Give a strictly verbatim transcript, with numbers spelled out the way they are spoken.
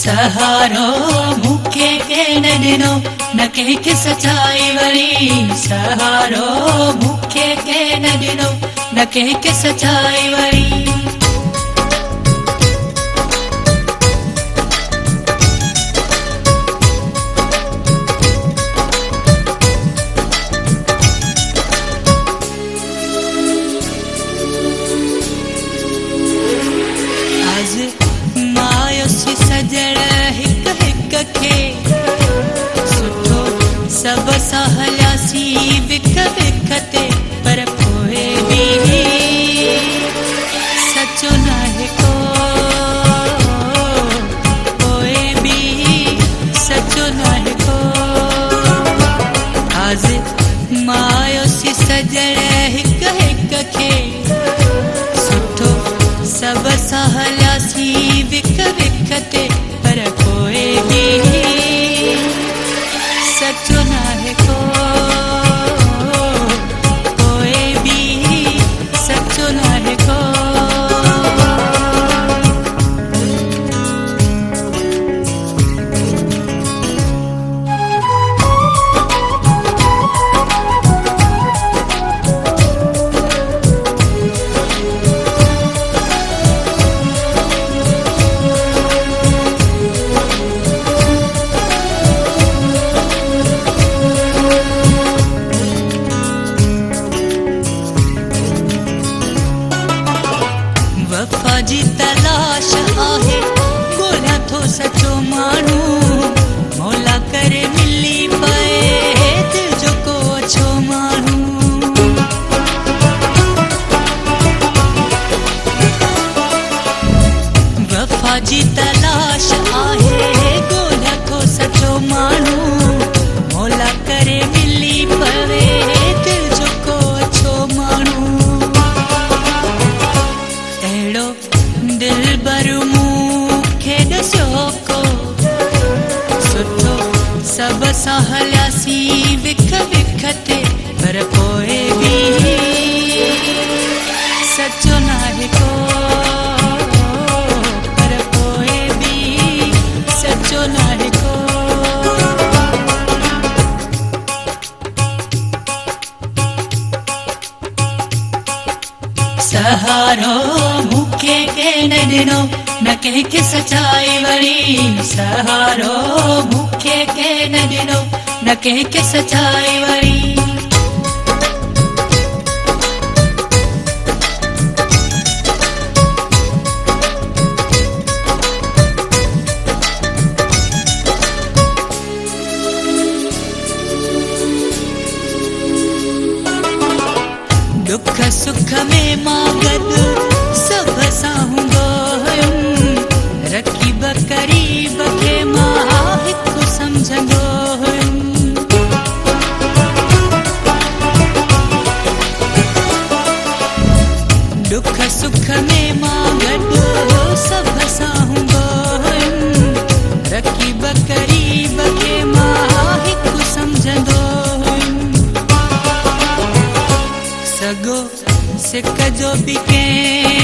सहारो मूंखे के न ॾिनो न कंहिंखे सचाई वरी। सहारो मूंखे के न ॾिनो न कंहिंखे सचाई वरी। सजण हिक हिक खे सुठो सब सहलियासी विक विक ते, पर पोइ बि सचो नाहे को, पोइ बि सचो नाहे को। आज मायोसी सजण हिक हिक खे सुठो सब सहलियासी विक विक ते, पर कोई भी सचो नाहे को, कोई भी सचो नाहे को। वफ़ा जी तलाश आहे ॻोल्हा थो सचो माण्हू, मौला करे मिली पए दिल जो को अच्छो माण्हू। वफ़ा जी तलाश आहे ॻोल्हा थो सचो माण्हू, मौला करे मिली पए दिल जो को अच्छो माण्हू। दिलबर मूंखे ॾसियो को सुठो सब सहलियासी विक विक ते, पर पोइ बि सचो नाहे को, पर पोइ बि सचो नाहे को। सहारो मूंखे के न ॾिनो न कंहिंखे सचाई वरी। सहारो मूंखे के न ॾिनो न कंहिंखे सचाई वरी। दुख सुख में मां गॾु सभ सां हूंदो हुयुमि, रकीब क़रीब खे मां हिकु सम्झंदो हुयुमि। दुख सुख में मां गॾु सभ सां हूंदो हुयुमि, रकीब क़रीब खे मां हिकु सम्झंदो हुयुमि। सॻो सिक जो बि कंहिं